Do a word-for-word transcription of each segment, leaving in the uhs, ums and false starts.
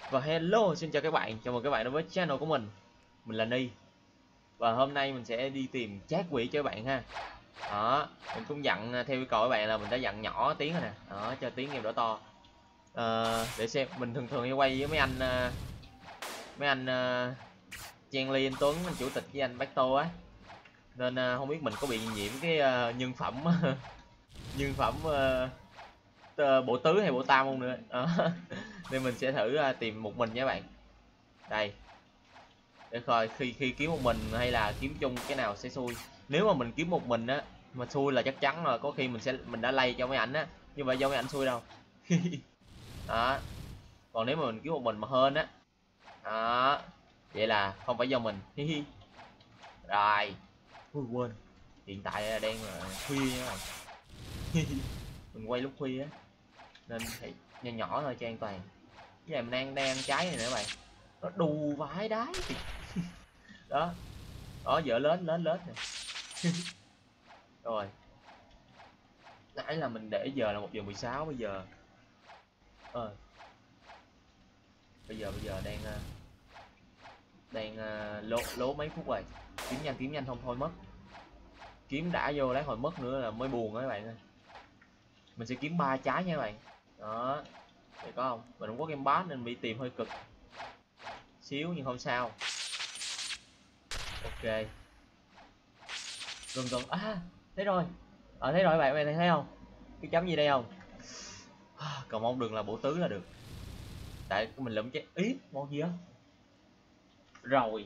Và hello, xin chào các bạn, chào mừng các bạn đến với channel của mình. Mình là Ni. Và hôm nay mình sẽ đi tìm chát quỷ cho các bạn ha. Đó, mình cũng dặn theo yêu cầu các bạn là mình đã dặn nhỏ tiếng rồi nè. Đó, cho tiếng em đỡ to. Ờ, để xem, mình thường thường hay quay với mấy anh mấy anh uh, Trang Ly, anh Tuấn, anh chủ tịch với anh Bác Tô á. Nên uh, không biết mình có bị nhiễm cái uh, nhân phẩm nhân phẩm uh, bộ tứ hay bộ tam không nữa. Đó. Nên mình sẽ thử uh, tìm một mình nha các bạn. Đây, để coi khi khi kiếm một mình hay là kiếm chung cái nào sẽ xui. Nếu mà mình kiếm một mình á mà xui là chắc chắn rồi, có khi mình sẽ mình đã lay cho mấy ảnh á, nhưng mà do mấy ảnh xui đâu. Đó, còn nếu mà mình kiếm một mình mà hên á, đó, vậy là không phải do mình. Rồi, ui, quên, hiện tại là đang là khuya nha các bạn. Mình quay lúc khuya á nên phải nhỏ nhỏ thôi cho an toàn. Cái này mình đang đang ăn trái này nữa các bạn, nó đù vãi đái. Đó, đó, dở lớn lớn lớn nè. Rồi, nãy là mình để giờ là một giờ mười sáu, bây giờ ờ bây giờ bây giờ đang đang lố lố mấy phút rồi. Kiếm nhanh kiếm nhanh không thôi mất, kiếm đã vô lấy hồi mất nữa là mới buồn đó các bạn ơi. Mình sẽ kiếm ba trái nha các bạn. Đó, để có không, mình không có game pass nên bị tìm hơi cực xíu nhưng không sao. Ok, gần gần à, thấy rồi, ờ thấy rồi các bạn, các bạn thấy không cái chấm gì đây không? Cầu mong đừng là bổ tứ là được, tại mình lụm chết ý món gì á. Rồi,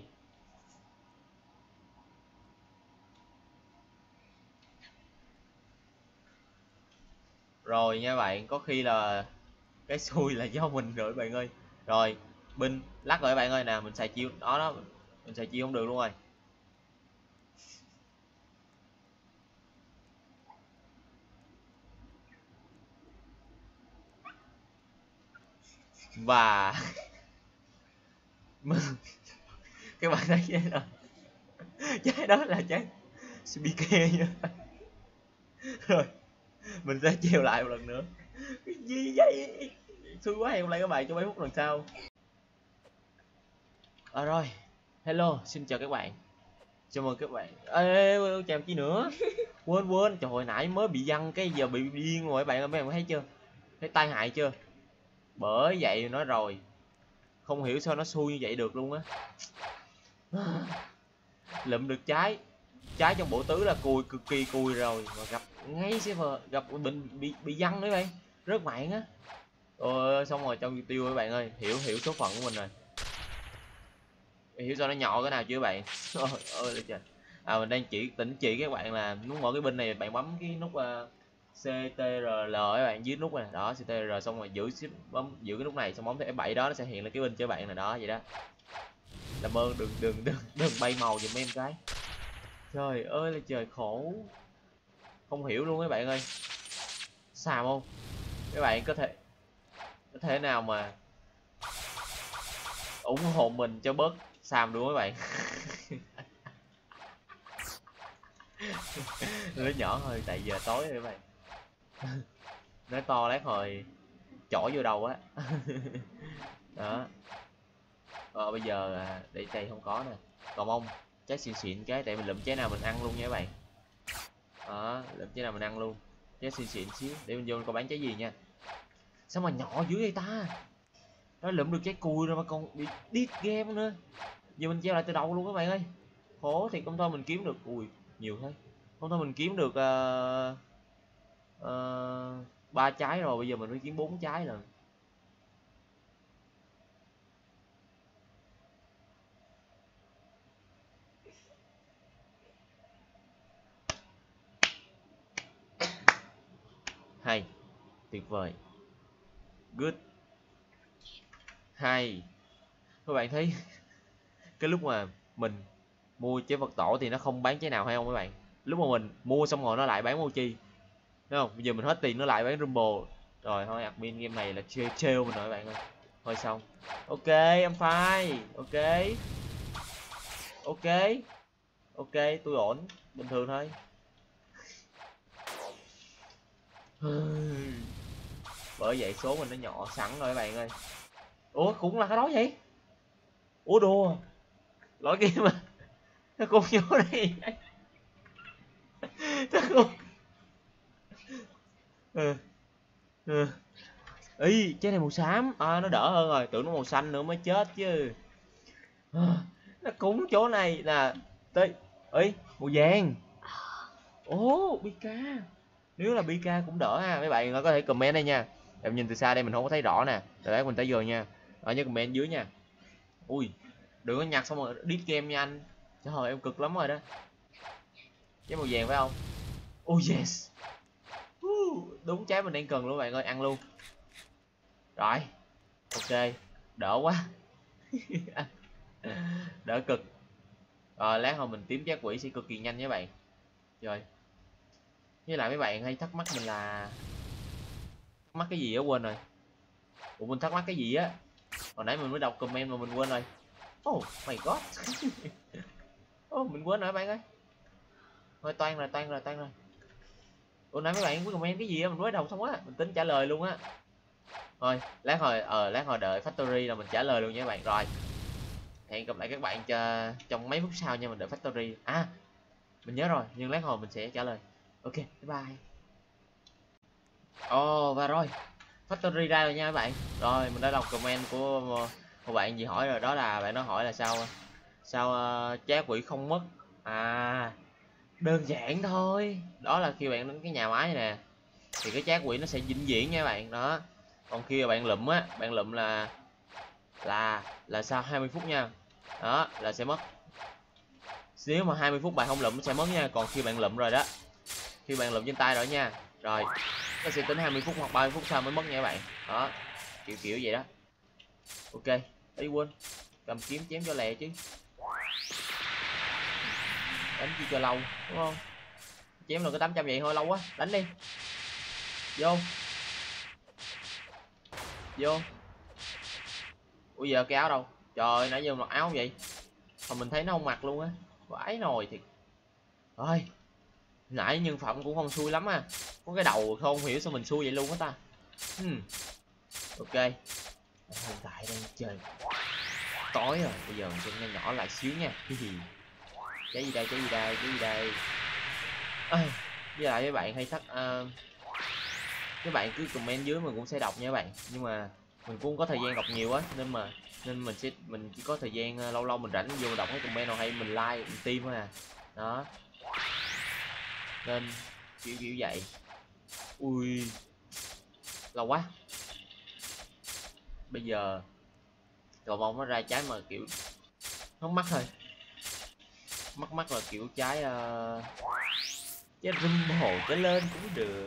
rồi nha bạn, có khi là cái xui là do mình rồi bạn ơi. Rồi, binh lắc rồi bạn ơi, nè mình xài chiêu đó đó, mình xài chiêu không được luôn rồi. Và các bạn thấy trái đó, trái đó là trái Spike nha. Rồi mình sẽ treo lại một lần nữa. Cái gì vậy, xui quá, hẹn lại các bạn trong mấy phút lần sau. À rồi, hello, xin chào các bạn, chào mừng các bạn. Ê, chào chi nữa, quên quên, trời hồi nãy mới bị văng cái giờ bị điên rồi các bạn ơi, mấy bạn thấy chưa, thấy tai hại chưa? Bởi vậy nói rồi, không hiểu sao nó xui như vậy được luôn á. Lụm được trái, trái trong bộ tứ là cùi, cực kỳ cùi rồi, mà gặp ngay server gặp bình bị bị văng đấy bạn, rớt mạng á. Ôi, xong rồi trong tiêu các bạn ơi, hiểu hiểu số phận của mình rồi, hiểu sao nó nhỏ cái nào chưa bạn? Ôi ơi là trời. À, mình đang chỉ tỉnh chỉ các bạn là muốn mở cái binh này bạn bấm cái nút uh, xê tê rờ lờ các bạn, dưới nút này đó, xê tê rờ xong rồi giữ shift bấm giữ cái nút này xong bấm theo ép bảy đó, nó sẽ hiện lên cái binh cho bạn này đó, vậy đó. Làm ơn đừng đừng đừng đừng bay màu giùm em cái. Trời ơi là trời, khổ không hiểu luôn các bạn ơi. Xàm không các bạn, có thể có thể nào mà ủng hộ mình cho bớt xàm đúng các bạn. Nó nhỏ hơi tại giờ tối rồi các bạn. Nói to lát hồi chỏ vô đầu á. Đó. Ờ, bây giờ để đây không có nè, còn mong trái xịn xịn cái, tại mình lụm trái nào mình ăn luôn nha các bạn. Đó, lụm trái nào mình ăn luôn, trái xịn xịn xíu để mình vô mình coi bán trái gì nha. Sao mà nhỏ dữ vậy ta, nó lụm được trái cùi rồi mà còn bị điếc game nữa. Giờ mình treo lại từ đầu luôn các bạn ơi, khổ thì không thôi mình kiếm được, ui nhiều thế, không thôi mình kiếm được uh, uh, ba trái rồi, bây giờ mình phải kiếm bốn trái rồi. Hay, tuyệt vời, good, hay. Các bạn thấy cái lúc mà mình mua trái vật tổ thì nó không bán trái nào hay không các bạn, lúc mà mình mua xong rồi nó lại bán mochi, đúng không? Bây giờ mình hết tiền nó lại bán rumble, rồi thôi admin game này là trêu trêu mình rồi các bạn ơi, thôi xong. Ok em fine, ok ok ok, tôi ổn, bình thường thôi. Bởi vậy số mình nó nhỏ sẵn rồi các bạn ơi. Ủa cũng là cái đó vậy? Ủa đùa, lỗi kia mà. Nó cũng vô đây. Nó cũng... ừ. Ừ. Ý trái này màu xám à, nó đỡ hơn rồi, tưởng nó màu xanh nữa mới chết chứ. À, nó cúng chỗ này là tới ấy màu vàng. Ố Pika, nếu là Pika cũng đỡ ha. Mấy bạn có thể comment đây nha, em nhìn từ xa đây mình không có thấy rõ nè, để lát mình tới giờ nha, ở nhớ comment dưới nha. Ui đừng có nhặt xong rồi đít game nha anh, trời ơi em cực lắm rồi đó. Trái màu vàng phải không? Oh yes, đúng trái mình đang cần luôn bạn ơi, ăn luôn. Rồi ok, đỡ quá. Đỡ cực. Rồi lát hồi mình tím trái quỷ sẽ cực kỳ nhanh nha bạn. Rồi với lại mấy bạn hay thắc mắc mình là thắc mắc cái gì á, quên rồi. Ủa mình thắc mắc cái gì á, hồi nãy mình mới đọc comment mà mình quên rồi. Oh my god. Oh mình quên rồi bạn ơi. Thôi toan rồi toan rồi toan rồi. Ủa nãy mấy bạn có comment cái gì á, mình mới đọc xong á, mình tính trả lời luôn á. Thôi lát hồi ờ lát hồi đợi factory là mình trả lời luôn nha các bạn. Rồi hẹn gặp lại các bạn cho trong mấy phút sau nha, mình đợi factory. À mình nhớ rồi, nhưng lát hồi mình sẽ trả lời. Ok bye bye. Ồ oh, và rồi factory ra rồi nha các bạn. Rồi mình đã đọc comment của một bạn gì hỏi rồi, đó là bạn nó hỏi là sao sao uh, trái quỷ không mất. À đơn giản thôi, đó là khi bạn đến cái nhà máy này nè thì cái trái quỷ nó sẽ vĩnh viễn nha các bạn. Đó còn khi mà bạn lụm á, bạn lụm là là là sau hai mươi phút nha, đó là sẽ mất. Nếu mà hai mươi phút bạn không lụm nó sẽ mất nha, còn khi bạn lụm rồi đó, khi bạn lụm trên tay rồi nha, rồi nó sẽ tính hai mươi phút hoặc ba mươi phút sau mới mất nha các bạn. Đó kiểu kiểu vậy đó. Ok ấy quên cầm kiếm chém cho lẹ chứ, đánh chi cho lâu đúng không, chém được cái tám trăm vậy thôi lâu quá, đánh đi. Vô vô. Ủa giờ cái áo đâu, trời nãy giờ mặc áo vậy mà mình thấy nó không mặc luôn á, vãi nồi thiệt. Thôi nãy nhân phẩm cũng không xui lắm à, có cái đầu không hiểu sao mình xui vậy luôn á ta. hmm. Ok hiện tại đang chơi tối rồi, bây giờ mình sẽ nhỏ nhỏ lại xíu nha. Cái gì đây, cái gì đây, cái gì đây. À, với lại các bạn hay thắc uh, các bạn cứ comment dưới mình cũng sẽ đọc nha các bạn, nhưng mà mình cũng không có thời gian đọc nhiều á, nên mà nên mình sẽ mình chỉ có thời gian uh, lâu lâu mình rảnh vô đọc cái comment nào hay mình like mình tim thôi à. Đó nên kiểu kiểu vậy. Ui lâu quá, bây giờ cầu mong nó ra trái mà kiểu nó mắc thôi, mắc mắc là kiểu trái uh, trái rum hồ cái lên cũng được.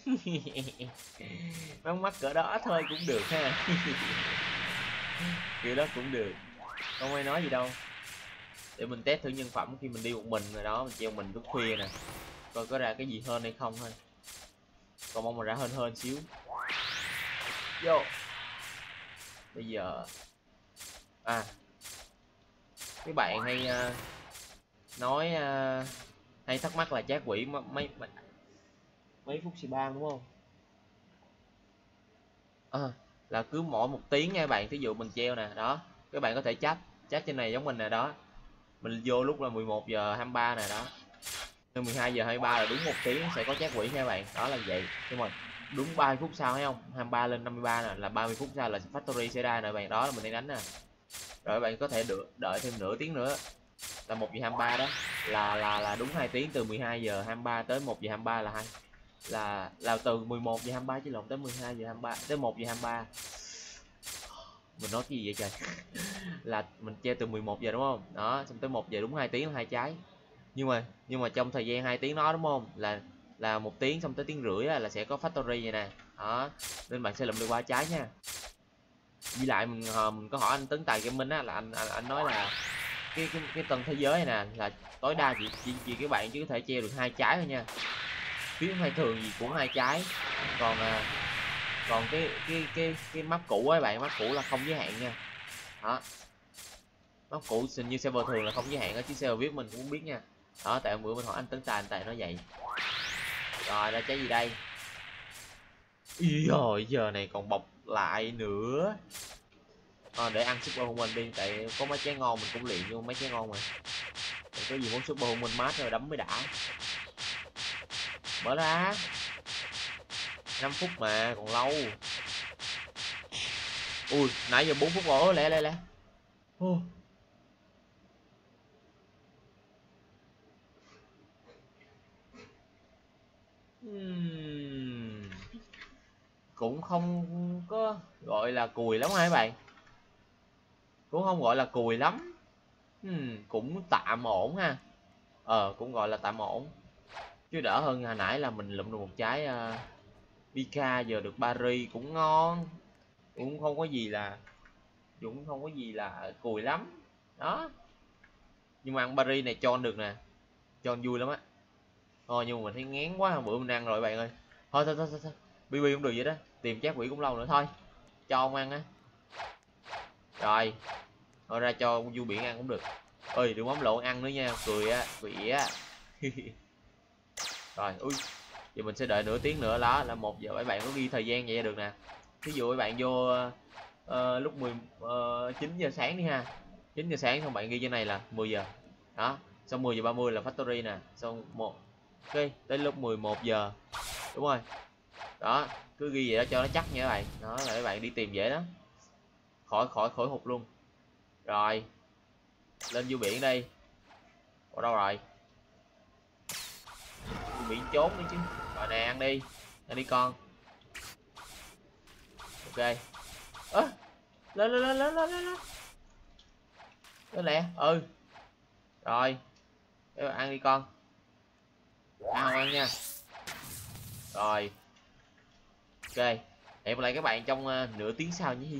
Mắc mắc cỡ đó thôi cũng được ha. Kiểu đó cũng được, không ai nói gì đâu. Để mình test thử nhân phẩm khi mình đi một mình rồi đó, mình treo mình lúc khuya nè, coi có ra cái gì hơn hay không thôi. Còn mong mà ra hơn hơn xíu. Vô bây giờ à các bạn hay uh, nói uh, hay thắc mắc là trái quỷ mấy mấy, mấy phút spam đúng không? À, là cứ mỗi một tiếng nha bạn, thí dụ mình treo nè đó, các bạn có thể chat chat trên này giống mình nè đó, mình vô lúc là mười một giờ hai mươi ba nè đó, từ mười hai giờ hai mươi ba là đúng một tiếng sẽ có trái quỷ nha bạn, đó là vậy. Nhưng mà đúng ba mươi phút sau thấy không, hai mươi ba lên năm mươi ba nè, là ba mươi phút sau là factory sẽ ra nè bạn, đó là mình đang đánh nè. Rồi các bạn có thể đợi, đợi thêm nửa tiếng nữa là một giờ hai mươi ba đó, là là là đúng hai tiếng, từ mười hai giờ hai mươi ba tới một giờ hai mươi ba là hai, là là từ mười một giờ hai mươi ba chứ lộn, tới mười hai giờ hai mươi ba tới một giờ hai mươi ba. Mình nói cái gì vậy trời. Là mình treo từ mười một giờ đúng không, đó xong tới một giờ đúng hai tiếng là hai trái. Nhưng mà nhưng mà trong thời gian hai tiếng đó đúng không, là là một tiếng xong tới tiếng rưỡi là sẽ có factory vậy nè, đó nên bạn sẽ lượm được ba trái nha. Với lại mình, mình có hỏi anh Tấn Tài Gaming á, là anh, anh anh nói là cái cái cái tầng thế giới này nè là tối đa chỉ chỉ, chỉ các bạn chỉ có thể treo được hai trái thôi nha, phiếu hay thường gì cũng hai trái. Còn à, còn cái cái cái cái map cũ ấy bạn, map cũ là không giới hạn nha. Đó map cũ hình như server thường là không giới hạn á, chứ server viết mình cũng không biết nha. Đó tại bữa mình hỏi anh Tấn Tài, anh Tài nói vậy. Rồi ra trái gì đây? Ý rồi giờ này còn bọc lại nữa. à, để ăn super human đi, tại có mấy trái ngon mình cũng luyện vô mấy trái ngon mà. Mình có gì muốn super human mát rồi đấm mới đã. Mở ra năm phút mà còn lâu. Ui nãy giờ bốn phút rồi, lẹ lẹ lẹ. Oh. Uhm. Cũng không có gọi là cùi lắm hả các bạn, cũng không gọi là cùi lắm. uhm. Cũng tạm ổn ha, ờ cũng gọi là tạm ổn, chứ đỡ hơn hồi nãy là mình lụm được một trái uh, Pika, giờ được Barry cũng ngon, cũng không có gì là cũng không có gì là cùi lắm đó. Nhưng mà ăn Barry này cho được nè, cho vui lắm á. Thôi nhưng mà mình thấy ngán quá, bữa mình ăn rồi bạn ơi. Thôi thôi thôi thôi, thôi. bê bê cũng được vậy đó, tìm chát quỷ cũng lâu nữa, thôi cho ông ăn á. Rồi thôi ra cho vua biển ăn cũng được. Ơi đừng mắm lộn ăn nữa nha, cười á, quỷ á. Rồi ui, giờ mình sẽ đợi nửa tiếng nữa, đó là một giờ. Mấy bạn có ghi thời gian vậy được nè, ví dụ các bạn vô uh, lúc mười uh, chín giờ sáng đi ha, chín giờ sáng xong bạn ghi trên này là mười giờ đó, xong mười giờ ba mươi là factory nè, xong một ok tới lúc mười một giờ đúng rồi đó, cứ ghi vậy đó cho nó chắc nha các bạn, đó là các bạn đi tìm dễ đó, khỏi khỏi khỏi hụt luôn. Rồi lên view biển đi, ở đâu rồi, view biển trốn đi chứ. Rồi nè ăn đi, ăn đi con. Ok ơ à, lên lên lên lên lên lên lên lẹ. Ừ rồi ăn đi con, ăn không ăn nha. Rồi ok, hẹn gặp lại các bạn trong uh, nửa tiếng sau nhé.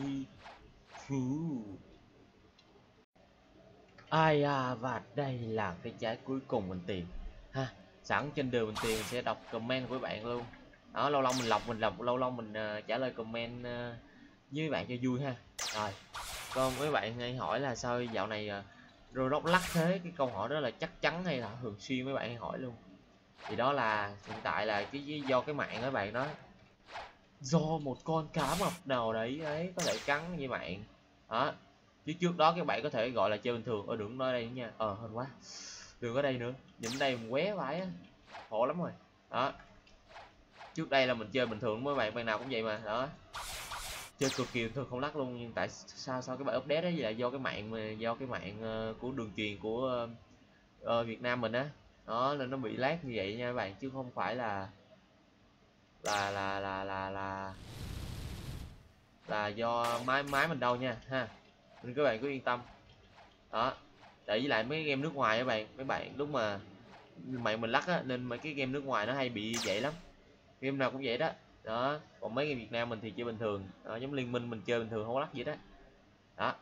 Ai à, và đây là cái trái cuối cùng mình tìm ha. Sẵn trên đường mình tìm mình sẽ đọc comment của bạn luôn đó, lâu lâu mình lọc mình lọc lâu lâu mình uh, trả lời comment uh, với bạn cho vui ha. Rồi còn mấy bạn hay hỏi là sao dạo này uh, Roblox lắc thế, cái câu hỏi đó là chắc chắn hay là thường xuyên mấy bạn hay hỏi luôn, thì đó là hiện tại là cái do cái mạng các bạn đó, do một con cá mập nào đấy ấy có thể cắn như bạn đó, chứ trước đó các bạn có thể gọi là chơi bình thường. Ở đừng nói đây nữa nha, ờ hên quá đừng có đây nữa, nhìn đây mình qué vãi á, khổ lắm rồi đó. Trước đây là mình chơi bình thường với bạn, bạn nào cũng vậy mà đó, chơi cực kỳ bình thường không lắc luôn. Nhưng tại sao sao cái bài update đấy là do cái mạng do cái mạng uh, của đường truyền của uh, uh, Việt Nam mình á đó, nên nó bị lag như vậy nha các bạn, chứ không phải là là là là là là là do máy máy mình đâu nha ha, nên các bạn cứ yên tâm đó. Để với lại mấy game nước ngoài các bạn, mấy bạn lúc mà mạng mình lắc á, nên mấy cái game nước ngoài nó hay bị vậy lắm, game nào cũng vậy đó đó. Còn mấy game Việt Nam mình thì chơi bình thường đó, giống Liên Minh mình chơi bình thường không có lắc gì đó đó.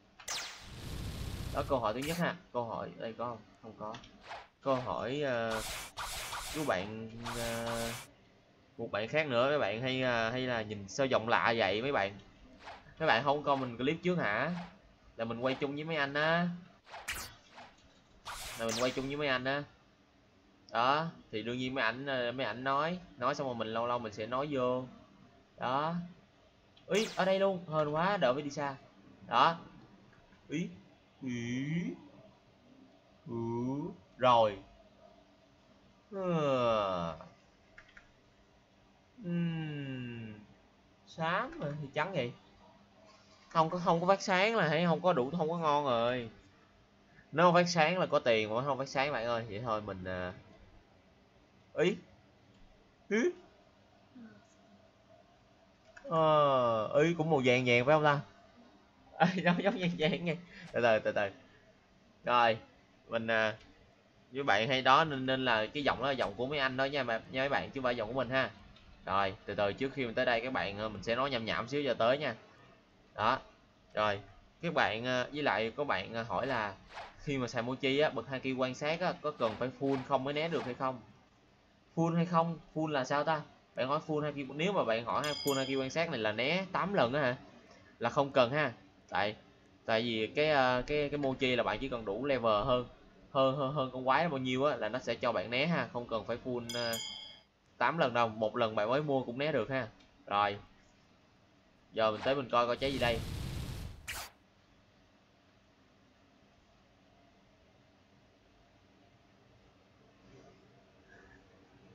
Đó câu hỏi thứ nhất ha, câu hỏi đây có không, không có. Câu hỏi uh, của bạn uh, một bạn khác nữa, mấy bạn hay uh, hay là nhìn sao giọng lạ vậy mấy bạn, mấy bạn không coi mình clip trước hả, là mình quay chung với mấy anh á, là mình quay chung với mấy anh á đó, thì đương nhiên mấy ảnh mấy ảnh nói nói xong rồi mình lâu lâu mình sẽ nói vô đó. Ý ở đây luôn, hên quá đỡ phải đi xa đó. Ý ý ừ. Rồi ừ. Uhm. Xám mà thì trắng vậy, không có không có phát sáng là hay không có đủ, không có ngon rồi. Nếu không phát sáng là có tiền, mà không phát sáng bạn ơi, vậy thôi mình uh... ý ý ờ ý cũng màu vàng vàng phải không ta? Ê, giống giống vàng vàng nghe, từ từ từ từ. Rồi mình uh, với bạn hay đó, nên nên là cái giọng đó là giọng của mấy anh đó nha mà nha mấy bạn, chứ không phải giọng của mình ha. Rồi từ từ, trước khi mình tới đây các bạn mình sẽ nói nhảm nhảm xíu giờ tới nha đó. Rồi các bạn với lại có bạn hỏi là khi mà xài mochi á, bật haki quan sát á, có cần phải full không mới né được hay không? Full hay không? Full là sao ta? Bạn hỏi full haki, nếu mà bạn hỏi full haki quan sát này là né tám lần á hả, là không cần ha. Tại tại vì cái cái cái mochi là bạn chỉ cần đủ level hơn hơn hơn hơn con quái bao nhiêu á là nó sẽ cho bạn né ha, không cần phải full uh, tám lần đâu, một lần bạn mới mua cũng né được ha. Rồi giờ mình tới mình coi coi trái gì đây.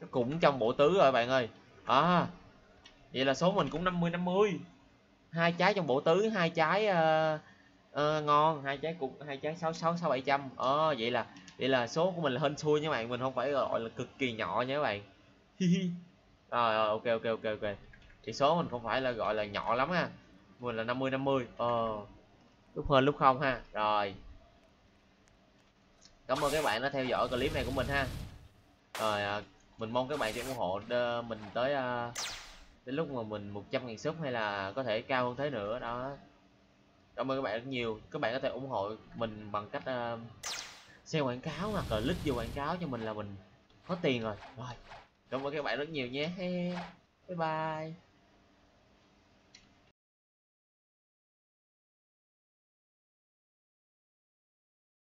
cũng trong bộ tứ rồi bạn ơi. À, vậy là số mình cũng năm mươi năm mươi. Hai trái trong bộ tứ, hai trái uh, uh, ngon, hai trái cũng hai trái sáu sáu sáu bảy trăm. Ờ vậy là vậy là số của mình là hên xui nha các bạn, mình không phải gọi là cực kỳ nhỏ nha các bạn. Rồi, rồi ok ok ok ok. Thì số mình không phải là gọi là nhỏ lắm ha. Mình là năm mươi năm mươi. Ờ lúc hên lúc không ha. Rồi. Cảm ơn các bạn đã theo dõi clip này của mình ha. Rồi à, mình mong các bạn sẽ ủng hộ đơ, mình tới à, đến lúc mà mình một trăm nghìn sub hay là có thể cao hơn thế nữa đó. Cảm ơn các bạn rất nhiều. Các bạn có thể ủng hộ mình bằng cách uh, share quảng cáo hoặc là click vô quảng cáo cho mình là mình có tiền rồi. Rồi. Cảm ơn các bạn rất nhiều nhé. Bye bye.